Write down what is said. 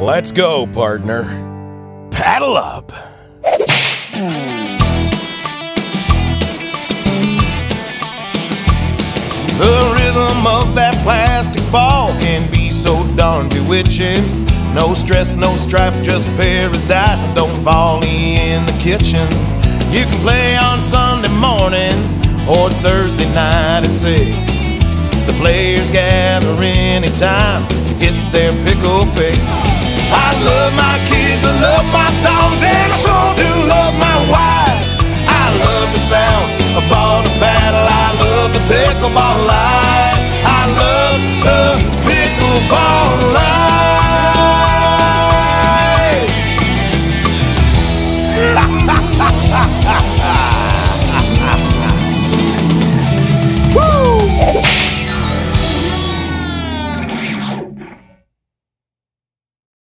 Let's go, partner. Paddle up. The rhythm of that plastic ball can be so darn bewitching. No stress, no strife, just paradise. Don't fall in the kitchen. You can play on Sunday morning or Thursday night at 6. The players gather anytime to get their pickle fix. I love my kids, I love my dogs, and I so do